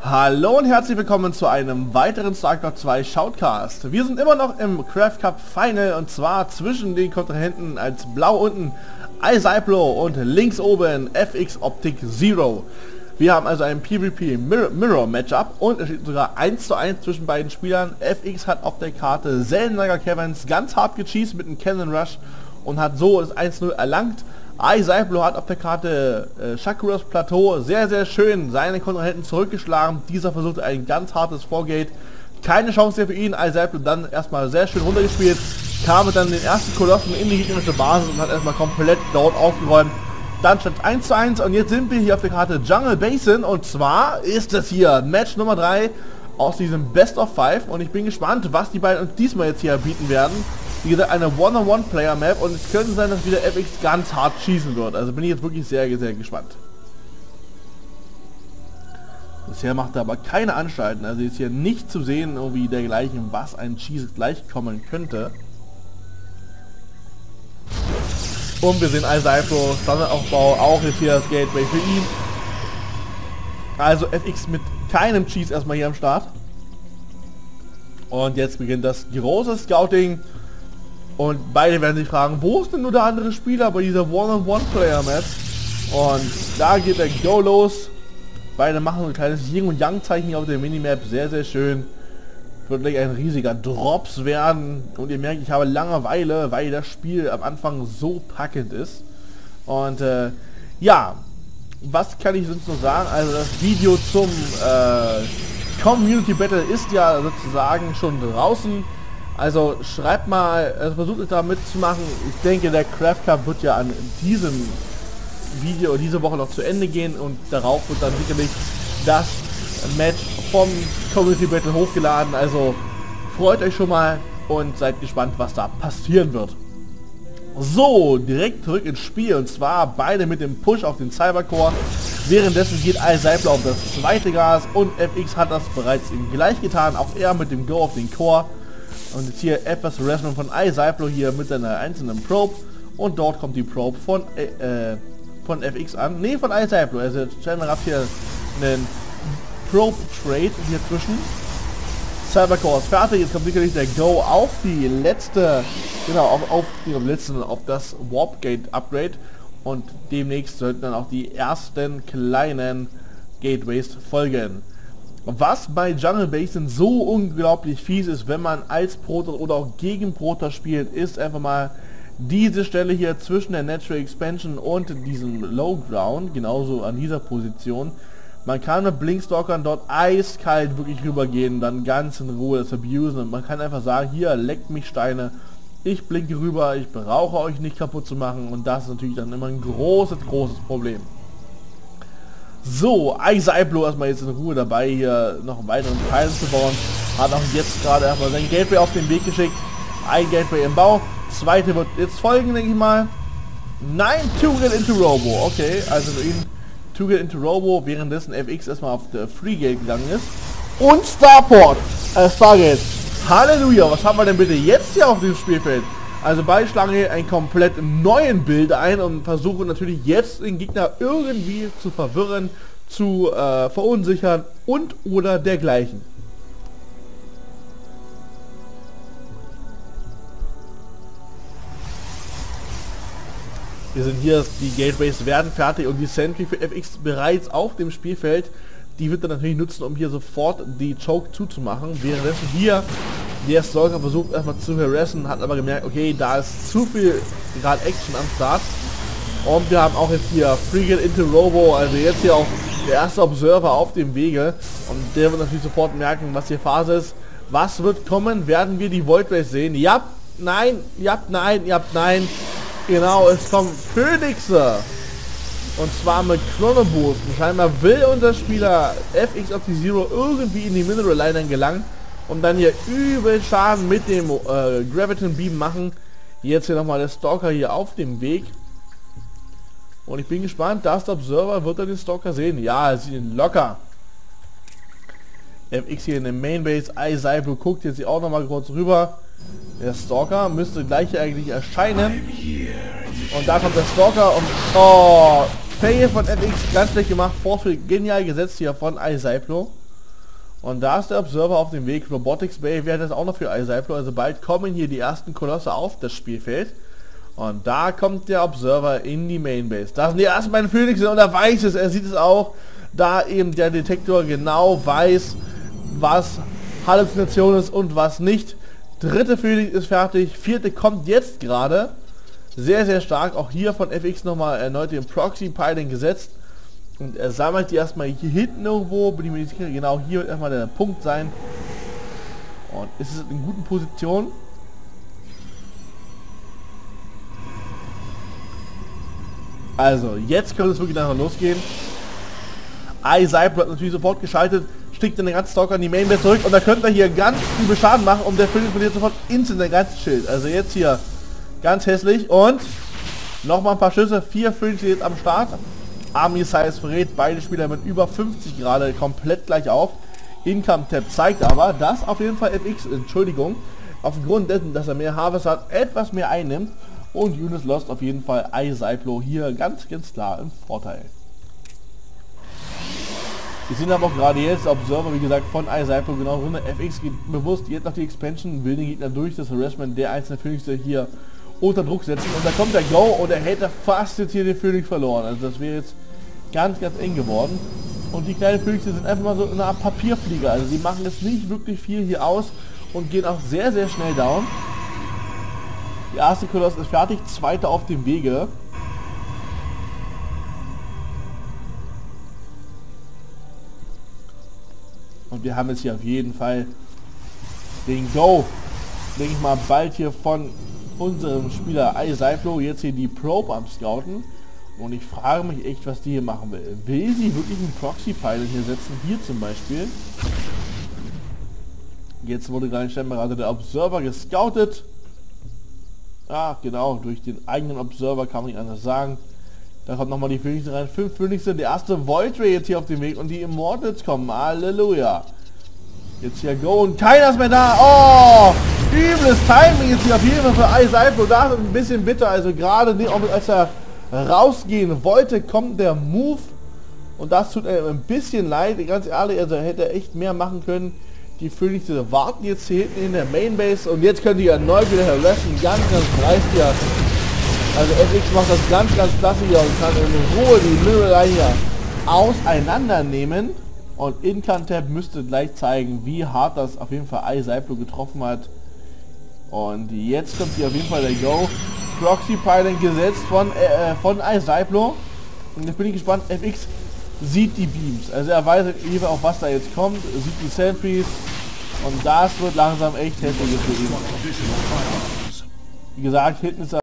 Hallo und herzlich willkommen zu einem weiteren StarCraft 2 Shoutcast. Wir sind immer noch im Craft Cup Final und zwar zwischen den Kontrahenten als blau unten iCyplo und links oben FX Optic Zero. Wir haben also ein PvP Mirror Matchup und es steht sogar 1:1 zwischen beiden Spielern. FX hat auf der Karte Zellenlager Caverns ganz hart gecheased mit einem Cannon Rush und hat so das 1:0 erlangt. iCyplo hat auf der Karte Shakuras Plateau sehr schön seine Kontrahenten zurückgeschlagen. Dieser versuchte ein ganz hartes Vorgate. Keine Chance mehr für ihn. iCyplo dann erstmal sehr schön runtergespielt. Kam dann den ersten Kolossen in die gegnerische Basis und hat erstmal komplett dort aufgeräumt. Dann stand 1:1 und jetzt sind wir hier auf der Karte Jungle Basin und zwar ist das hier Match Nummer 3 aus diesem Best of 5 und ich bin gespannt, was die beiden uns diesmal jetzt hier bieten werden. Wie gesagt, eine One-on-One-Player-Map und es könnte sein, dass wieder FX ganz hart schießen wird. Also bin ich jetzt wirklich sehr gespannt. Bisher macht er aber keine Anstalten. Also ist hier nicht zu sehen, irgendwie dergleichen, was ein Cheese gleich kommen könnte. Und wir sehen iCyplo, Standardaufbau, auch jetzt hier das Gateway für ihn. Also FX mit keinem Cheese erstmal hier am Start. Und jetzt beginnt das große Scouting. Und beide werden sich fragen, wo ist denn nur der andere Spieler bei dieser One-on-One-Player-Map? Und da geht der Go los. Beide machen so ein kleines Yin und Yang Zeichen hier auf der Minimap. Sehr schön. Wird gleich ein riesiger Drops werden. Und ihr merkt, ich habe Langeweile, weil das Spiel am Anfang so packend ist. Und ja, was kann ich sonst noch sagen? Also das Video zum Community Battle ist ja sozusagen schon draußen. Also schreibt mal, versucht es da mitzumachen. Ich denke, der Craft Cup wird ja an diesem Video diese Woche noch zu Ende gehen und darauf wird dann sicherlich das Match vom Community Battle hochgeladen. Also freut euch schon mal und seid gespannt, was da passieren wird. So, direkt zurück ins Spiel und zwar beide mit dem Push auf den Cybercore. Währenddessen geht iCyplo auf das zweite Gas und FX hat das bereits gleich getan. Auch er mit dem Go auf den Core. Und jetzt hier etwas Harassment von iCyplo hier mit seiner einzelnen Probe. Und dort kommt die Probe von FX an. Ne, von iCyplo. Also Channel hat hier einen Probe Trade hier zwischen. Cybercore ist fertig. Jetzt kommt sicherlich der Go auf die letzte, genau, auf das Warp Gate Upgrade. Und demnächst sollten dann auch die ersten kleinen Gateways folgen. Was bei Jungle Basin so unglaublich fies ist, wenn man als Protoss oder auch gegen Protoss spielt, ist einfach mal diese Stelle hier zwischen der Natural Expansion und diesem Low Ground, genauso an dieser Position. Man kann mit Blinkstalkern dort eiskalt wirklich rübergehen, dann ganz in Ruhe das abusen und man kann einfach sagen, hier leckt mich Steine, ich blinke rüber, ich brauche euch nicht kaputt zu machen und das ist natürlich dann immer ein großes Problem. So, iCyplo erstmal jetzt in Ruhe dabei, hier noch einen weiteren Teil zu bauen. Hat auch jetzt gerade erstmal sein Gateway auf den Weg geschickt. Ein Gateway im Bau. Zweite wird jetzt folgen, denke ich mal. Nein, to get into Robo. Okay, also für ihn to get into Robo, währenddessen FX erstmal auf der Freegate gegangen ist. Und Starport. Stargate. Halleluja, was haben wir denn bitte jetzt hier auf dem Spielfeld? Also beide schlagen hier einen komplett neuen Bild ein und versuchen natürlich jetzt den Gegner irgendwie zu verwirren, zu verunsichern und oder dergleichen. Wir sind hier, die Gateways werden fertig und die Sentry für FX bereits auf dem Spielfeld. Die wird dann natürlich nutzen, um hier sofort die Choke zuzumachen. Währenddessen hier der Stalker versucht erstmal zu harassen, hat aber gemerkt, okay, da ist zu viel gerade Action am Start. Und wir haben auch jetzt hier Freegate into Robo, also jetzt hier auch der erste Observer auf dem Wege. Und der wird natürlich sofort merken, was hier Phase ist. Was wird kommen? Werden wir die Void Race sehen? Ja, nein, ja, nein, ja, nein. Genau, es kommen Phoenixe. Und zwar mit Chronoboost. Scheinbar will unser Spieler FX Optic Zero irgendwie in die Mineral Line gelangen. Und dann hier übel Schaden mit dem Graviton Beam machen. Jetzt hier nochmal der Stalker hier auf dem Weg. Und ich bin gespannt, dass der Observer wird er den Stalker sehen. Ja, er sieht ihn locker. FX hier in der Mainbase. iCyplo guckt jetzt hier auch nochmal kurz rüber. Der Stalker müsste gleich eigentlich erscheinen. Und da kommt der Stalker und... Oh, Fail von FX, ganz schlecht gemacht. Force genial gesetzt hier von iCyplo. Und da ist der Observer auf dem Weg. Robotics Bay wäre das auch noch für iCyclo. Also bald kommen hier die ersten Kolosse auf das Spielfeld. Und da kommt der Observer in die Mainbase. Da sind die ersten beiden Phoenixen und er weiß es, er sieht es auch. Da eben der Detektor genau weiß, was Halluzination ist und was nicht. Dritte Phoenix ist fertig, vierte kommt jetzt gerade. Sehr, sehr stark. Auch hier von FX nochmal erneut den Proxy-Piling gesetzt. Und er sammelt die erstmal hier hinten irgendwo. Bin ich mir nicht sicher, genau hier wird erstmal der Punkt sein. Und ist es in guten Position. Also, jetzt könnte es wirklich nachher losgehen. iCyclo hat natürlich sofort geschaltet, schickt den ganzen Stalker an die Mainbase zurück und da könnte er hier ganz übel Schaden machen und der Phoenix verliert sofort instant den ganzen Schild. Also jetzt hier ganz hässlich und nochmal ein paar Schüsse, 4 Phoenix jetzt am Start. Army Size verrät beide Spieler mit über 50 gerade komplett gleich auf. Income Tab zeigt aber, dass auf jeden Fall FX, Entschuldigung, aufgrund dessen, dass er mehr Harvest hat, etwas mehr einnimmt. Und Younes Lost auf jeden Fall iCyclo hier ganz klar im Vorteil. Wir sind aber auch gerade jetzt Observer, wie gesagt, von iCyclo genau runter. FX geht bewusst jetzt noch die Expansion, will den Gegner durch das Harassment der einzelnen Phoenix hier unter Druck setzen. Und da kommt der Go und er hätte fast jetzt hier den Phoenix verloren. Also das wäre jetzt ganz eng geworden. Und die kleinen Phoenix sind einfach mal so eine Art Papierflieger. Also die machen jetzt nicht wirklich viel hier aus und gehen auch sehr schnell down. Der erste Koloss ist fertig, zweiter auf dem Wege. Und wir haben jetzt hier auf jeden Fall den Go, denke ich mal, bald hier von unserem Spieler iCyclo. Jetzt hier die Probe am Scouten. Und ich frage mich echt, was die hier machen will. Will sie wirklich einen Proxy-Pilot hier setzen? Hier zum Beispiel. Jetzt wurde gerade gerade der Observer gescoutet. Ah, genau, durch den eigenen Observer kann man nicht anders sagen. Da kommt nochmal die Phoenix rein. 5 Phoenix, der erste Void Ray jetzt hier auf dem Weg und die Immortals kommen. Halleluja. Jetzt hier Go und keiner ist mehr da. Oh, übles Timing jetzt hier auf jeden Fall für iCyclo. Da ist ein bisschen bitter. Also gerade als er rausgehen wollte, kommt der Move. Und das tut mir ein bisschen leid. Ganz ehrlich, also hätte er echt mehr machen können. Die Phoenix warten jetzt hier hinten in der Mainbase und jetzt können die erneut wieder harassen. Ganz dreist hier. Also FX macht das ganz klasse hier und kann in Ruhe die Müllreihe hier auseinandernehmen. Und Income Tab müsste gleich zeigen, wie hart das auf jeden Fall iCyclo getroffen hat. Und jetzt kommt hier auf jeden Fall der Go. Proxy Pilot gesetzt von iCyclo. Und jetzt bin ich gespannt, FX sieht die Beams. Also er weiß eben auch, was da jetzt kommt, sieht die Sentries und das wird langsam echt hässlich für ihn. Wie gesagt, hinten ist er